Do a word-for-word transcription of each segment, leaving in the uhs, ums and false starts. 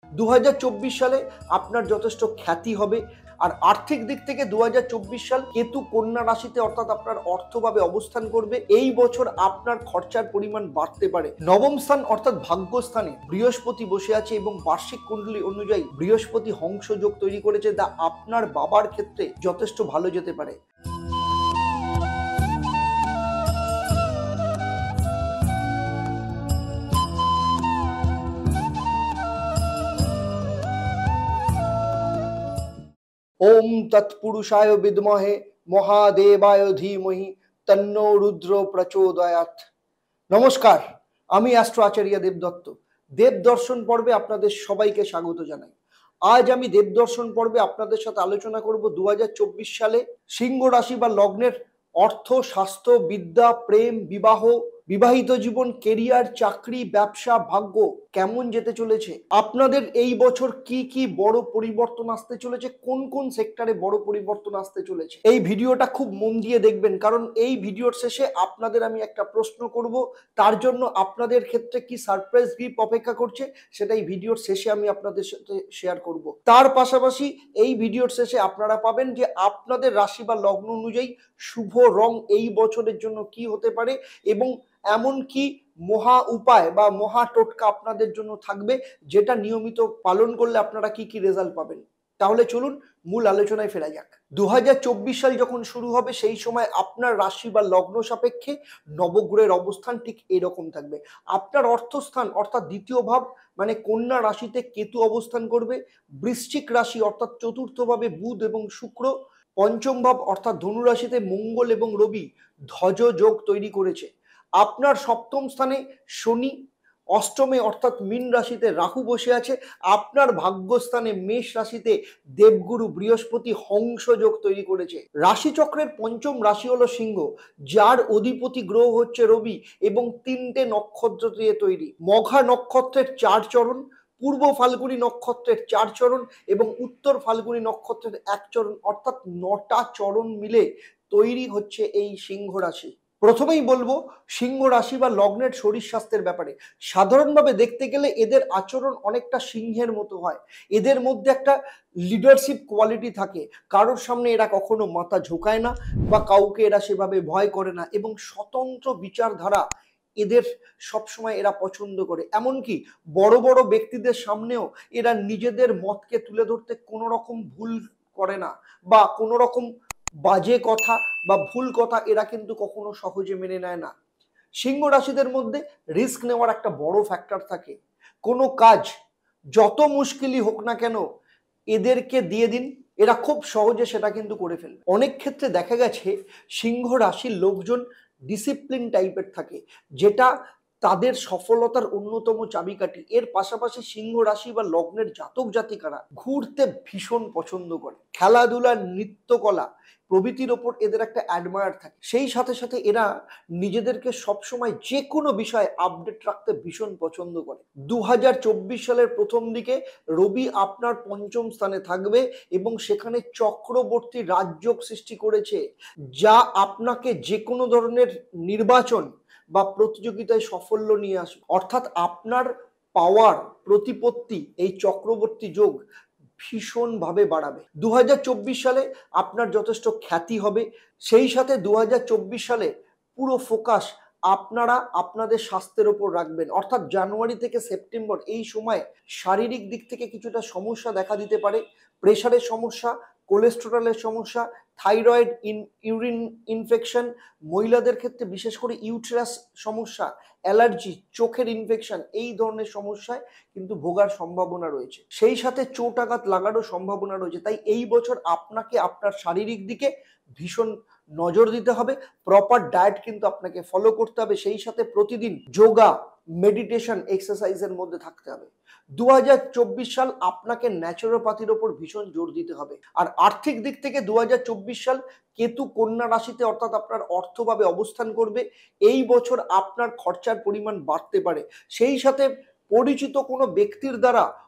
দু হাজার চব্বিশ সালে আপনার যথেষ্ট খ্যাতি হবে। আর আর্থিক দিক থেকে দু হাজার চব্বিশ সাল কেতু কন্যা রাশিতে অর্থাৎ আপনার অর্থভাবে অবস্থান করবে। এই বছর আপনার খরচার পরিমাণ বাড়তে পারে। নবম স্থান অর্থাৎ ভাগ্যস্থানে বৃহস্পতি বসে আছে এবং বার্ষিক কুণ্ডলী অনুযায়ী বৃহস্পতি হংস যোগ তৈরি করেছে, যা আপনার বাবার ক্ষেত্রে যথেষ্ট ভালো যেতে পারে। ওম তৎপুরুষায় বিদ্মহে মহাদেবায় ধীমহি তন্নো রুদ্র প্রচোদয়াৎ। নমস্কার, আমি অ্যাস্ট্রো আচার্য দেবদত্ত। দেব দর্শন পর্বে আপনাদের সবাইকে স্বাগত জানাই। আজ আমি দেব দর্শন পর্বে আপনাদের সাথে আলোচনা করব দু হাজার চব্বিশ সালে সিংহ রাশি বা লগ্নের অর্থ, স্বাস্থ্য, বিদ্যা, প্রেম, বিবাহ, বিবাহিত জীবন, কেরিয়ার, চাকরি, ব্যবসা, ভাগ্য কেমন যেতে চলেছে, আপনাদের এই বছর কি কি বড় পরিবর্তন আসতে চলেছে, কোন কোন সেক্টরে বড় পরিবর্তন আসতে চলেছে। এই ভিডিওটা খুব মন দিয়ে দেখবেন, কারণ এই ভিডিওর শেষে আপনাদের আমি একটা প্রশ্ন করব। তার জন্য আপনাদের ক্ষেত্রে কি সারপ্রাইজ গিফট অপেক্ষা করছে সেটা এই ভিডিওর শেষে আমি আপনাদের সাথে শেয়ার করব। তার পাশাপাশি এই ভিডিওর শেষে আপনারা পাবেন যে আপনাদের রাশি বা লগ্ন অনুযায়ী শুভ রং এই বছরের জন্য কি হতে পারে, এবং এমন কি মহা উপায় বা মহা টোটকা আপনাদের জন্য থাকবে যেটা নিয়মিত পালন করলে আপনারা কি কি রেজাল্ট পাবেন। তাহলে চলুন মূল আলোচনায় ফেরা যাক। দু হাজার চব্বিশ সাল যখন শুরু হবে সেই সময় আপনার রাশি বা লগ্ন সাপেক্ষে নবগ্রহের অবস্থান ঠিক এরকম থাকবে। আপনার অর্থস্থান অর্থাৎ দ্বিতীয় ভাব মানে কন্যা রাশিতে কেতু অবস্থান করবে। বৃশ্চিক রাশি অর্থাৎ চতুর্থভাবে বুধ এবং শুক্র। পঞ্চম ভাব অর্থাৎ ধনু রাশিতে মঙ্গল এবং রবি ধ্বজ যোগ তৈরি করেছে। আপনার সপ্তম স্থানে শনি, অষ্টমে অর্থাৎ মীন রাশিতে রাহু বসে আছে। আপনার ভাগ্যস্থানে মেষ রাশিতে দেবগুরু বৃহস্পতি হংস যোগ তৈরি করেছে। রাশিচক্রের পঞ্চম রাশি হলো সিংহ, যার অধিপতি গ্রহ হচ্ছে রবি এবং তিনটে নক্ষত্র দিয়ে তৈরি। মঘা নক্ষত্রের চার চরণ, পূর্ব ফাল্গুনী নক্ষত্রের চার চরণ এবং উত্তর ফাল্গুনী নক্ষত্রের এক চরণ, অর্থাৎ নটা চরণ মিলে তৈরি হচ্ছে এই সিংহ রাশি। প্রথমেই বলবো সিংহ রাশি বা লগ্নের শরীর স্বাস্থ্যের ব্যাপারে। সাধারণভাবে দেখতে গেলে এদের আচরণ অনেকটা সিংহের মতো হয়। এদের মধ্যে একটা লিডারশিপ কোয়ালিটি থাকে। কারোর সামনে এরা কখনো মাথা ঝোঁকায় না বা কাউকে এরা সেভাবে ভয় করে না, এবং স্বতন্ত্র বিচারধারা এদের সবসময় এরা পছন্দ করে। এমনকি বড় বড় ব্যক্তিদের সামনেও এরা নিজেদের মতকে তুলে ধরতে কোনো রকম ভুল করে না, বা কোনো রকম বাজে কথা বা ভুল কথা এরা কিন্তু কখনো সহজে মেনে নেয় না। সিংহ রাশিদের মধ্যে রিস্ক নেওয়ার একটা বড় ফ্যাক্টর থাকে। কোনো কাজ যত মুশকিলই হোক না কেন এদেরকে দিয়ে দিন, এরা খুব সহজে সেটা কিন্তু করে ফেলবে। অনেক ক্ষেত্রে দেখা গেছে সিংহ রাশির লোকজন ডিসিপ্লিন টাইপের থাকে, যেটা তাদের সফলতার অন্যতম চাবিকাঠি। এর পাশাপাশি সিংহ রাশি বা লগ্নের জাতক জাতিকারা ঘুরতে ভীষণ পছন্দ করে। খেলাধুলা, নৃত্যকলা প্রভৃতির ওপর এদের একটা অ্যাডমায়ার থাকে। সেই সাথে সাথে এরা নিজেদেরকে সবসময় যে কোনো বিষয়ে আপডেট রাখতে ভীষণ পছন্দ করে। দু হাজার চব্বিশ সালের প্রথম দিকে রবি আপনার পঞ্চম স্থানে থাকবে এবং সেখানে চক্রবর্তী রাজযোগ সৃষ্টি করেছে, যা আপনাকে যে কোনো ধরনের নির্বাচন বা প্রতিযোগিতায় সাফল্য নিয়ে আসবে। অর্থাৎ আপনার পাওয়ার, প্রতিপত্তি এই চক্রবর্তী যোগ ভীষণভাবে বাড়াবে। দু হাজার চব্বিশ সালে আপনার যথেষ্ট খ্যাতি হবে। সেই সাথে দু হাজার চব্বিশ সালে পুরো ফোকাস আপনারা আপনাদের স্বাস্থ্যের ওপর রাখবেন। অর্থাৎ জানুয়ারি থেকে সেপ্টেম্বর এই সময় শারীরিক দিক থেকে কিছুটা সমস্যা দেখা দিতে পারে। প্রেশারের সমস্যা, কোলেস্টেরলের সমস্যা, থাইরয়েড, ইন ইউরিন ইনফেকশন, মহিলাদের ক্ষেত্রে বিশেষ করে ইউটেরাস সমস্যা, অ্যালার্জি, চোখের ইনফেকশন, এই ধরনের সমস্যায় কিন্তু ভোগার সম্ভাবনা রয়েছে। সেই সাথে চোট আঘাত লাগারও সম্ভাবনা রয়েছে। তাই এই বছর আপনাকে আপনার শারীরিক দিকে ভীষণ নজর দিতে হবে। প্রপার ডায়েট কিন্তু আপনাকে ফলো করতে হবে। সেই সাথে প্রতিদিন যোগা, মেডিটেশন, এক্সারসাইজের মধ্যে থাকতে হবে। দু হাজার চব্বিশ সাল আপনাকে ন্যাচুরোপ্যাথির ওপর ভীষণ জোর দিতে হবে। আর আর্থিক দিক থেকে দু হাজার চব্বিশ সাল কেতু কন্যা রাশিতে অর্থাৎ আপনার অর্থভাবে অবস্থান করবে। এই বছর আপনার খরচার পরিমাণ বাড়তে পারে। সেই সাথে পরিচিত কোনো ব্যক্তির দ্বারা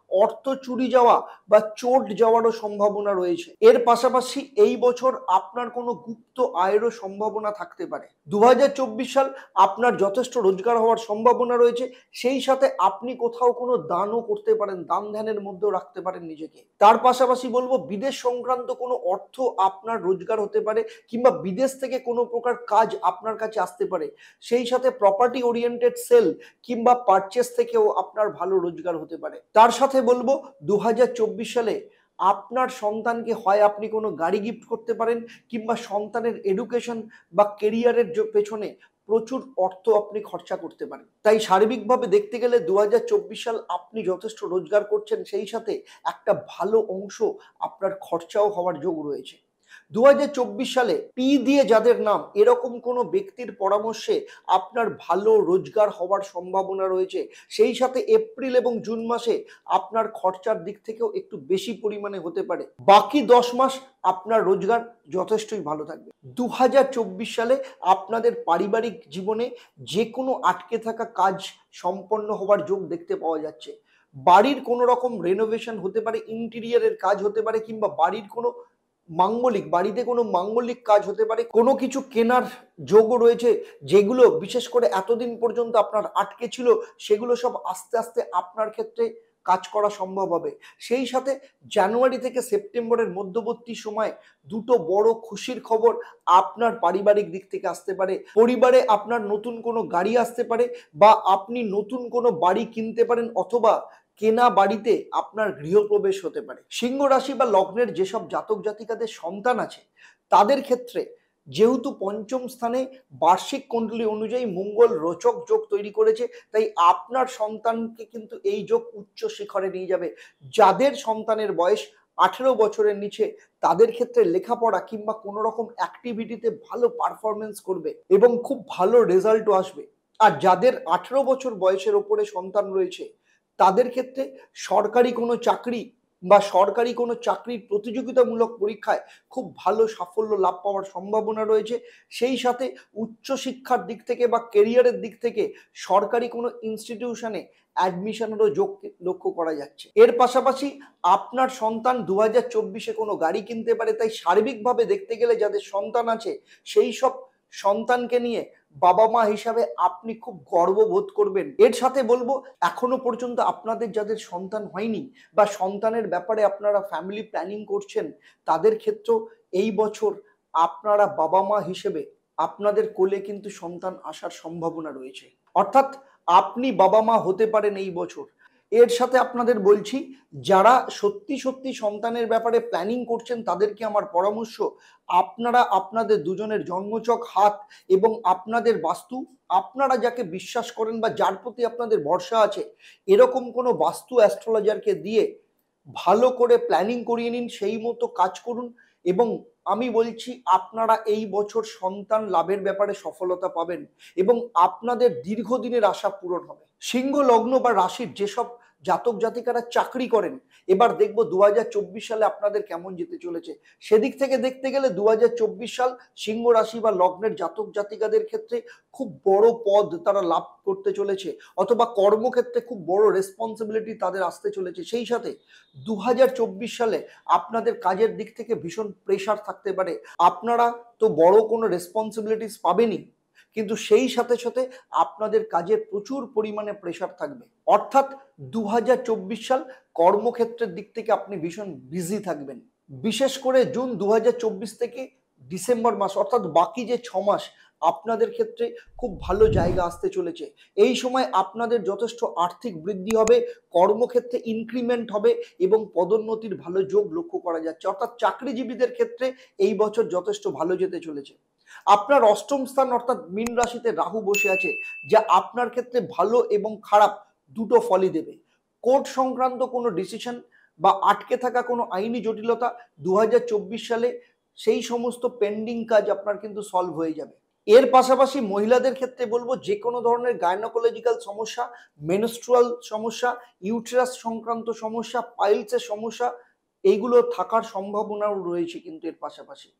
অর্থ চুরি যাওয়া বা চোট যাওয়ারও সম্ভাবনা রয়েছে। এর পাশাপাশি এই বছর আপনার কোনো গুপ্ত আয়েরও সম্ভাবনা থাকতে পারে। দু হাজার চব্বিশ সাল আপনার যথেষ্ট রোজগার হওয়ার সম্ভাবনা রয়েছে, সেই সাথে আপনি কোথাও কোনো দানও করতে পারেন, দান ধ্যানের মধ্যেও রাখতে পারেন নিজেকে। তার পাশাপাশি বলবো বিদেশ সংক্রান্ত কোনো অর্থ আপনার রোজগার হতে পারে, কিংবা বিদেশ থেকে কোনো প্রকার কাজ আপনার কাছে আসতে পারে। সেই সাথে প্রপার্টি ওরিয়েন্টেড সেল কিংবা পারচেস থেকেও আপনার ভালো রোজগার হতে পারে। তার সাথে বলবো দু হাজার চব্বিশ সালে আপনার সন্তানকে হয় আপনি কোনো গাড়ি গিফট করতে পারেন, কিংবা সন্তানের এডুকেশন বা কেরিয়ারের পেছনে প্রচুর অর্থ আপনি খরচা করতে পারেন। তাই সার্বিকভাবে দেখতে গেলে দু হাজার চব্বিশ সাল আপনি যথেষ্ট রোজগার করছেন, সেই সাথে একটা ভালো অংশ আপনার খরচাও হওয়ার যোগ রয়েছে। দু হাজার চব্বিশ সালে পি দিয়ে যাদের নাম, এরকম কোনো ব্যক্তির পরামর্শে আপনার ভালো রোজগার হওয়ার সম্ভাবনা রয়েছে। সেই সাথে এপ্রিল এবং জুন মাসে আপনার খরচার দিক থেকেও একটু বেশি পরিমাণে হতে পারে। বাকি দশ মাস আপনার রোজগার যথেষ্টই ভালো থাকবে। দু হাজার চব্বিশ সালে আপনাদের পারিবারিক জীবনে যে কোনো আটকে থাকা কাজ সম্পন্ন হওয়ার যোগ দেখতে পাওয়া যাচ্ছে। বাড়ির কোনো রকম রেনোভেশন হতে পারে, ইন্টেরিয়ারের কাজ হতে পারে, কিংবা বাড়ির কোনো মাঙ্গলিক বাড়িতে কোনো মাঙ্গলিক কাজ হতে পারে। কোনো কিছু কেনার যোগও রয়েছে, যেগুলো বিশেষ করে এতদিন পর্যন্ত আপনার আটকে ছিল, সেগুলো সব আস্তে আস্তে আপনার ক্ষেত্রে কাজ করা সম্ভব হবে। সেই সাথে জানুয়ারি থেকে সেপ্টেম্বরের মধ্যবর্তী সময় দুটো বড় খুশির খবর আপনার পারিবারিক দিক থেকে আসতে পারে। পরিবারে আপনার নতুন কোনো গাড়ি আসতে পারে, বা আপনি নতুন কোনো বাড়ি কিনতে পারেন, অথবা কেনা বাড়িতে আপনার গৃহপ্রবেশ হতে পারে। সিংহ রাশি বা লগ্নের যেসব জাতক জাতিকাদের সন্তান আছে, তাদের ক্ষেত্রে যেহেতু পঞ্চম স্থানে বার্ষিক কুণ্ডলী অনুযায়ী মঙ্গল রোচক যোগ তৈরি করেছে, তাই আপনার সন্তানকে কিন্তু এই যোগ উচ্চ শিখরে নিয়ে যাবে। যাদের সন্তানের বয়স আঠেরো বছরের নিচে, তাদের ক্ষেত্রে লেখাপড়া কিংবা কোনো রকম অ্যাক্টিভিটিতে ভালো পারফরমেন্স করবে এবং খুব ভালো রেজাল্টও আসবে। আর যাদের আঠেরো বছর বয়সের ওপরে সন্তান রয়েছে, তাদের ক্ষেত্রে সরকারি কোনো চাকরি বা সরকারি কোনো চাকরির প্রতিযোগিতামূলক পরীক্ষায় খুব ভালো সাফল্য লাভ পাওয়ার সম্ভাবনা রয়েছে। সেই সাথে উচ্চশিক্ষার দিক থেকে বা কেরিয়ারের দিক থেকে সরকারি কোনো ইনস্টিটিউশনে অ্যাডমিশনেরও যোগ লক্ষ্য করা যাচ্ছে। এর পাশাপাশি আপনার সন্তান দু হাজার চব্বিশে কোনো গাড়ি কিনতে পারে। তাই সার্বিকভাবে দেখতে গেলে যাদের সন্তান আছে, সেই সব সন্তানকে নিয়ে বাবা মা হিসাবে আপনি খুব গর্ববোধ করবেন। এর সাথে বলবো, এখনো পর্যন্ত আপনাদের যাদের সন্তান হয়নি বা সন্তানের ব্যাপারে আপনারা ফ্যামিলি প্ল্যানিং করছেন, তাদের ক্ষেত্রেও এই বছর আপনারা বাবা মা হিসেবে আপনাদের কোলে কিন্তু সন্তান আসার সম্ভাবনা রয়েছে। অর্থাৎ আপনি বাবা মা হতে পারেন এই বছর। এর সাথে আপনাদের বলছি, যারা সত্যি সত্যি সন্তানের ব্যাপারে প্ল্যানিং করছেন, তাদেরকে আমার পরামর্শ, আপনারা আপনাদের দুজনের জন্মছক, হাত এবং আপনাদের বাস্তু, আপনারা যাকে বিশ্বাস করেন বা যার প্রতি আপনাদের ভরসা আছে, এরকম কোনো বাস্তু অ্যাস্ট্রোলজারকে দিয়ে ভালো করে প্ল্যানিং করিয়ে নিন, সেই মতো কাজ করুন, এবং আমি বলছি আপনারা এই বছর সন্তান লাভের ব্যাপারে সফলতা পাবেন এবং আপনাদের দীর্ঘদিনের আশা পূরণ হবে। সিংহ লগ্ন বা রাশির যেসব জাতক জাতিকারা চাকরি করেন, এবার দেখবো দু হাজার চব্বিশ সালে আপনাদের কেমন যেতে চলেছে। সেদিক থেকে দেখতে গেলে দু হাজার চব্বিশ সাল সিংহ রাশি বা লগ্নের জাতক জাতিকাদের ক্ষেত্রে খুব বড় পদ তারা লাভ করতে চলেছে, অথবা কর্মক্ষেত্রে খুব বড় রেসপন্সিবিলিটি তাদের আসতে চলেছে। সেই সাথে দু হাজার চব্বিশ সালে আপনাদের কাজের দিক থেকে ভীষণ প্রেশার থাকতে পারে। আপনারা তো বড় কোনো রেসপন্সিবিলিটিস পাবেনই, কিন্তু সেই সাথে সাথে আপনাদের কাজের প্রচুর পরিমাণে প্রেশার থাকবে। অর্থাৎ দু হাজার চব্বিশ সাল কর্মক্ষেত্রের দিক থেকে আপনি ভীষণ বিজি থাকবেন। বিশেষ করে জুন দু হাজার চব্বিশ থেকে ডিসেম্বর মাস, অর্থাৎ বাকি যে ছ মাস আপনাদের ক্ষেত্রে খুব ভালো জায়গা আসতে চলেছে। এই সময় আপনাদের যথেষ্ট আর্থিক বৃদ্ধি হবে, কর্মক্ষেত্রে ইনক্রিমেন্ট হবে এবং পদোন্নতির ভালো যোগ লক্ষ্য করা যাচ্ছে। অর্থাৎ চাকরিজীবীদের ক্ষেত্রে এই বছর যথেষ্ট ভালো যেতে চলেছে। আপনার অষ্টম স্থান অর্থাৎ মীন রাশিতে রাহু বসে আছে, যা আপনার ক্ষেত্রে ভালো এবং খারাপ দুটো ফলই দেবে। কোর্ট সংক্রান্ত কোনো ডিসিশন বা আটকে থাকা কোনো আইনি জটিলতা দু হাজার চব্বিশ সালে সেই সমস্ত পেন্ডিং কাজ আপনার কিন্তু সলভ হয়ে যাবে। এর পাশাপাশি মহিলাদের ক্ষেত্রে বলবো, যে কোনো ধরনের গাইনোকোলজিক্যাল সমস্যা, মেনস্ট্রুয়াল সমস্যা, ইউটেরাস সংক্রান্ত সমস্যা, পাইলসের সমস্যা, এইগুলো থাকার সম্ভাবনাও রয়েছে। কিন্তু এর পাশাপাশি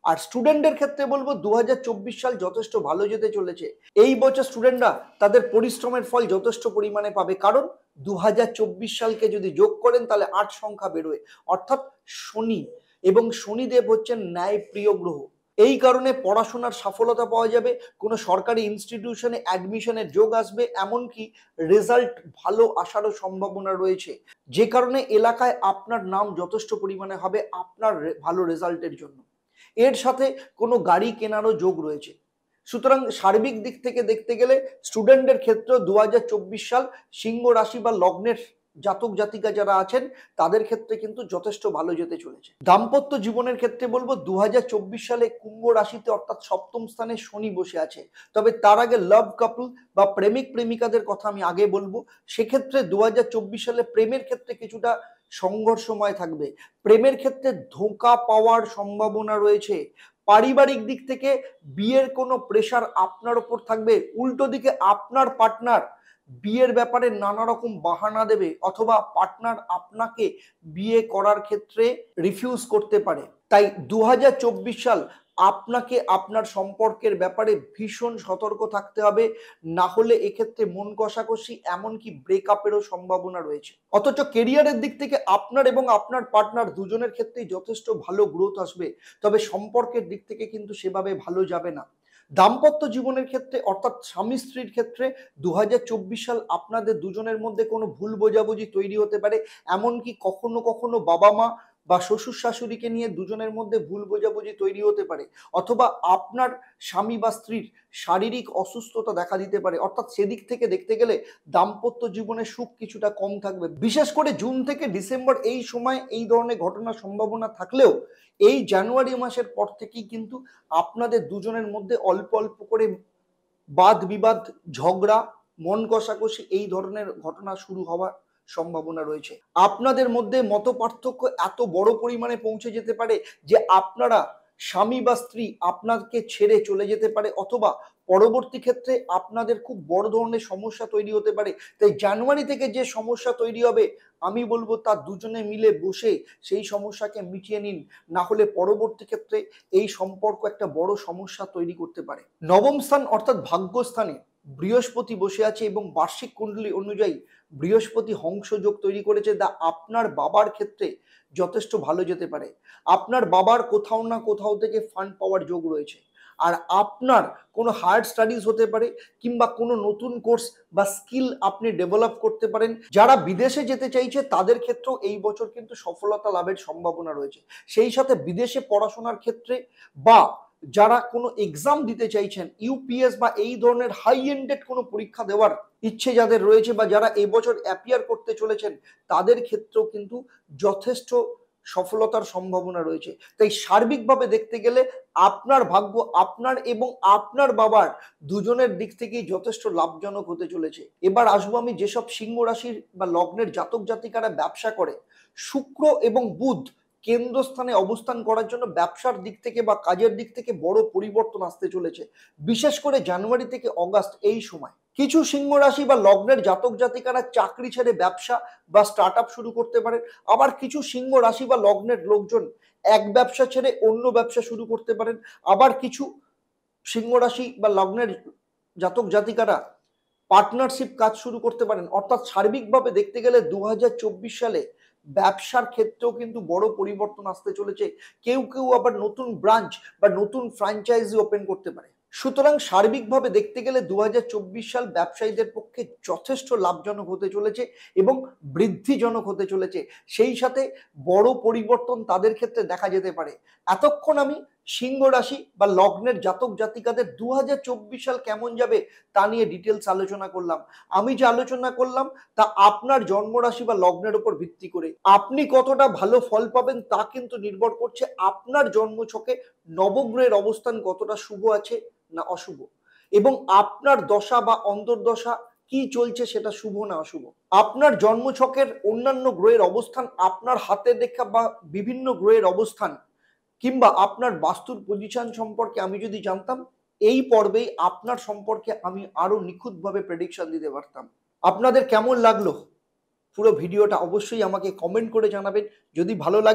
আর স্টুডেন্টের ক্ষেত্রে বলবো দু হাজার চব্বিশ সাল যথেষ্ট ভালো যেতে চলেছে। এই বছর স্টুডেন্টরা তাদের পরিশ্রমের ফল যথেষ্ট পরিমাণে পাবে, কারণ দু হাজার চব্বিশ সালকে যদি যোগ করেন তাহলে আট সংখ্যা বেরোয়, অর্থাৎ শনি, এবং শনিদেব হচ্ছেন ন্যায় প্রিয় গ্রহ। এই কারণে পড়াশোনার সফলতা পাওয়া যাবে, কোনো সরকারি ইনস্টিটিউশনে অ্যাডমিশনের যোগ আসবে, এমনকি রেজাল্ট ভালো আসারও সম্ভাবনা রয়েছে, যে কারণে এলাকায় আপনার নাম যথেষ্ট পরিমাণে হবে আপনার ভালো রেজাল্টের জন্য। এর সাথে কোনো গাড়ি কেনারও যোগ রয়েছে। সুতরাং সার্বিক দিক থেকে দেখতে গেলে স্টুডেন্টের ক্ষেত্রে দু হাজার চব্বিশ সাল সিংহ রাশি বা লগ্নের জাতক জাতিকা যারা আছেন তাদের ক্ষেত্রে কিন্তু যথেষ্ট ভালো যেতে চলেছে। দাম্পত্য জীবনের ক্ষেত্রে বলবো দু হাজার চব্বিশ সালে কুম্ভ রাশিতে অর্থাৎ সপ্তম স্থানে শনি বসে আছে। তবে তার আগে লাভ কাপল বা প্রেমিক প্রেমিকাদের কথা আমি আগে বলবো। সেক্ষেত্রে দু হাজার চব্বিশ সালে প্রেমের ক্ষেত্রে কিছুটা সংঘর্ষময় থাকবে, প্রেমের ক্ষেত্রে ধোঁকা পাওয়ার সম্ভাবনা রয়েছে। পারিবারিক দিক থেকে বিয়ের কোনো প্রেশার আপনার ওপর থাকবে, উল্টো দিকে আপনার পার্টনার বিয়ের ব্যাপারে নানা রকম বাহানা দেবে, অথবা পার্টনার আপনাকে বিয়ে করার ক্ষেত্রে রিফিউজ করতে পারে। তাই দু হাজার চব্বিশ সাল আপনাকে আপনার সম্পর্কের ব্যাপারে ভীষণ সতর্ক থাকতে হবে, না হলে এক্ষেত্রে মন কষাকষি এমনকি ব্রেকআপেরও সম্ভাবনা রয়েছে। অথচ কেরিয়ারের দিক থেকে আপনার এবং আপনার পার্টনার দুজনের ক্ষেত্রেই যথেষ্ট ভালো গ্রোথ আসবে, তবে সম্পর্কের দিক থেকে কিন্তু সেভাবে ভালো যাবে না। দাম্পত্য জীবনের ক্ষেত্রে অর্থাৎ স্বামী স্ত্রীর ক্ষেত্রে দু হাজার চব্বিশ সাল আপনাদের দুজনের মধ্যে কোনো ভুল বোঝাবুঝি তৈরি হতে পারে, এমনকি কখনো কখনো বাবা মা বা শ্বশুর শাশুড়িকে নিয়ে দুজনের মধ্যে ভুল বোঝাবুঝি তৈরি হতে পারে, অথবা আপনার স্বামী বা স্ত্রীর শারীরিক অসুস্থতা দেখা দিতে পারে। অর্থাৎ সেদিক থেকে দেখতে গেলে দাম্পত্য জীবনে সুখ কিছুটা কম থাকবে। বিশেষ করে জুন থেকে ডিসেম্বর এই সময় এই ধরনের ঘটনার সম্ভাবনা থাকলেও এই জানুয়ারি মাসের পর থেকেই কিন্তু আপনাদের দুজনের মধ্যে অল্প অল্প করে বাদ বিবাদ, ঝগড়া, মন কষাকষি এই ধরনের ঘটনা শুরু হওয়ার সম্ভাবনা রয়েছে। আপনাদের মধ্যে মত পার্থক্য এত বড় পরিমাণে পৌঁছে যেতে পারে যে আপনারা স্বামী বা স্ত্রী আপনাকে ছেড়ে চলে যেতে পারে, অথবা পরবর্তী ক্ষেত্রে আপনাদের খুব বড় ধরনের সমস্যা তৈরি হতে পারে। তাই জানুয়ারি থেকে যে সমস্যা তৈরি হবে আমি বলবো তা দুজনে মিলে বসে সেই সমস্যাকে মিটিয়ে নিন, না হলে পরবর্তী ক্ষেত্রে এই সম্পর্ক একটা বড় সমস্যা তৈরি করতে পারে। নবম স্থান অর্থাৎ ভাগ্যস্থানে বৃহস্পতি বসে আছে এবং বার্ষিক কুণ্ডলী অনুযায়ী বৃহস্পতি হংসযোগ তৈরি করেছে, যা আপনার বাবার ক্ষেত্রে যথেষ্ট ভালো যেতে পারে। আপনার বাবার কোথাও না কোথাও থেকে ফান্ড পাওয়ার যোগ রয়েছে, আর আপনার কোনো হায়ার স্টাডিজ হতে পারে কিংবা কোনো নতুন কোর্স বা স্কিল আপনি ডেভেলপ করতে পারেন। যারা বিদেশে যেতে চাইছে তাদের ক্ষেত্রেও এই বছর কিন্তু সফলতা লাভের সম্ভাবনা রয়েছে। সেই সাথে বিদেশে পড়াশোনার ক্ষেত্রে বা যারা কোনো এক্সাম দিতে চাইছেন, ইউপিএস বা এই ধরনের হাই এন্ডেড কোনো পরীক্ষা দেওয়ার ইচ্ছে যাদের রয়েছে বা যারা এবছর অ্যাপিয়ার করতে চলেছেন তাদের ক্ষেত্রেও কিন্তু যথেষ্ট সফলতার সম্ভাবনা রয়েছে। তাই সার্বিকভাবে দেখতে গেলে আপনার ভাগ্য আপনার এবং আপনার বাবার দুজনের দিক থেকেই যথেষ্ট লাভজনক হতে চলেছে। এবার আসবো আমি যেসব সিংহ রাশির বা লগ্নের জাতক জাতিকারা ব্যবসা করে, শুক্র এবং বুধ কেন্দ্রস্থানে অবস্থান করার জন্য ব্যবসার দিক থেকে বা কাজের দিক থেকে বড় পরিবর্তন আসতে চলেছে, বিশেষ করে জানুয়ারি থেকে অগাস্ট এই সময়। কিছু সিংহ রাশি বা লগ্নের জাতক জাতিকারা চাকরি ছেড়ে ব্যবসা বা স্টার্ট আপ শুরু করতে পারেন। আবার কিছু সিংহ রাশি বা লগ্নের লোকজন এক ব্যবসা ছেড়ে অন্য ব্যবসা শুরু করতে পারেন। আবার কিছু সিংহ রাশি বা লগ্নের জাতক জাতিকারা পার্টনারশিপ কাজ শুরু করতে পারেন। অর্থাৎ সার্বিকভাবে দেখতে গেলে দু হাজার চব্বিশ সালে ব্যবসার ক্ষেত্রেও কিন্তু বড় পরিবর্তন আসতে চলেছে। কেউ কেউ আবার নতুন ব্রাঞ্চ বা নতুন ফ্র্যাঞ্চাইজি ওপেন করতে পারে। সুতরাং সার্বিকভাবে দেখতে গেলে দু হাজার চব্বিশ সাল ব্যবসায়ীদের পক্ষে যথেষ্ট লাভজনক হতে চলেছে এবং বৃদ্ধিজনক হতে চলেছে। সেই সাথে বড় পরিবর্তন তাদের ক্ষেত্রে দেখা যেতে পারে। এতক্ষণ আমি সিংহ রাশি বা লগ্নের জাতক জাতিকাদের দু হাজার চব্বিশ সাল কেমন যাবে তা নিয়ে ডিটেলস আলোচনা করলাম। আমি যে আলোচনা করলাম তা আপনার জন্মরাশি বা লগ্নের উপর ভিত্তি করে আপনি কতটা ভালো ফল পাবেন তা কিন্তু নির্ভর করছে আপনার জন্মছকে নবগ্রহের অবস্থান কতটা শুভ আছে না অশুভ, এবং আপনার দশা বা অন্তর্দশা কি চলছে সেটা শুভ না অশুভ। আপনার জন্মছকের অন্যান্য গ্রহের অবস্থান, আপনার হাতের রেখা বা বিভিন্ন গ্রহের অবস্থান কিংবা আপনার বাস্তুর পজিশন সম্পর্কে আমি যদি জানতাম, এই পর্বেই আপনার সম্পর্কে আমি আরো নিখুঁতভাবে প্রেডিকশন দিতে পারতাম। আপনাদের কেমন লাগলো পুরো ভিডিওটা অবশ্যই আমাকে কমেন্ট করে জানাবেন। যদি ভালো লাগে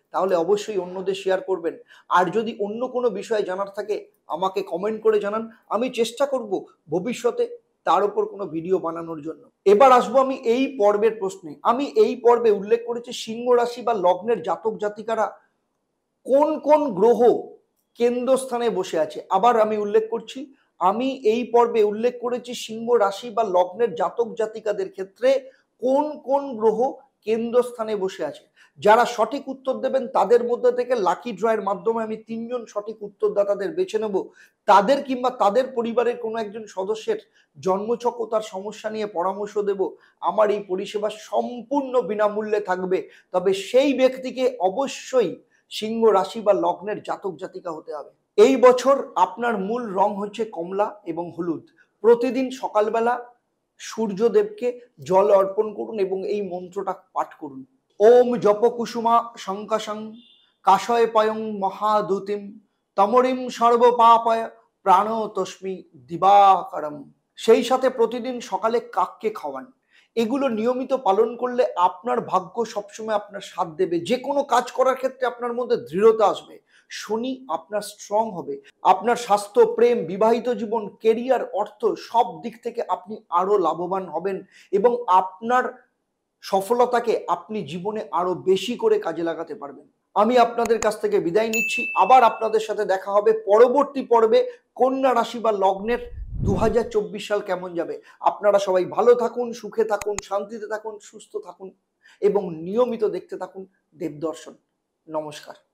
তাহলে অবশ্যই অন্যদের শেয়ার করবেন। আর যদি অন্য কোনো বিষয়ে জানার থাকে আমাকে কমেন্ট করে জানান, আমি চেষ্টা করব ভবিষ্যতে তার উপর কোনো ভিডিও বানানোর জন্য। এবার আসবো আমি এই পর্বের প্রশ্নে। আমি এই পর্বে উল্লেখ করেছি সিংহ রাশি বা লগ্নের জাতক জাতিকারা কোন কোন গ্রহ কেন্দ্রস্থানে বসে আছে। আবার আমি উল্লেখ করছি, আমি এই পর্বে উল্লেখ করেছি সিংহ রাশি বা লগ্নের জাতক জাতিকাদের ক্ষেত্রে কোন কোন গ্রহ কেন্দ্রস্থানে বসে আছে। যারা সঠিক উত্তর দেবেন তাদের মধ্যে থেকে লাকি ড্রয়ের মাধ্যমে আমি তিনজন সঠিক উত্তরদাতাদের বেছে নেব। তাদের কিংবা তাদের পরিবারের কোনো একজন সদস্যের জন্মছক ও তার সমস্যা নিয়ে পরামর্শ দেব। আমার এই পরিষেবা সম্পূর্ণ বিনামূল্যে থাকবে, তবে সেই ব্যক্তিকে অবশ্যই সিংহ রাশি বা লগ্নের জাতক জাতিকা হতে হবে। এই বছর আপনার মূল রং হচ্ছে কমলা এবং হলুদ। প্রতিদিন সকালবেলা সূর্যদেবকে জল অর্পণ করুন এবং এই মন্ত্রটা পাঠ করুন। ওম জপ কুসুমা শঙ্কাশং কাশয় পয়ং মহাদূতিম তমরিম সর্বপাপয় প্রাণ তস্মি দিবাকরম। সেই সাথে প্রতিদিন সকালে কাককে খাওয়ান। এগুলো নিয়মিত পালন করলে আপনার ভাগ্য সবসময় আপনার সাথ দেবে। যে কোনো কাজ করার ক্ষেত্রে আপনার মধ্যে দৃঢ়তা আসবে। শনি আপনার স্ট্রং হবে। আপনার স্বাস্থ্য, প্রেম, বিবাহিত জীবন, কেরিয়ার, অর্থ সব দিক থেকে আপনি আরো লাভবান হবেন এবং আপনার সফলতাকে আপনি জীবনে আরো বেশি করে কাজে লাগাতে পারবেন। আমি আপনাদের কাছ থেকে বিদায় নিচ্ছি। আবার আপনাদের সাথে দেখা হবে পরবর্তী পর্বে। কন্যা রাশি বা লগ্নের দু হাজার চব্বিশ সাল কেমন যাবে। আপনারা সবাই ভালো থাকুন, সুখে থাকুন, শান্তিতে থাকুন, সুস্থ থাকুন এবং নিয়মিত দেখতে থাকুন দেবদর্শন। নমস্কার।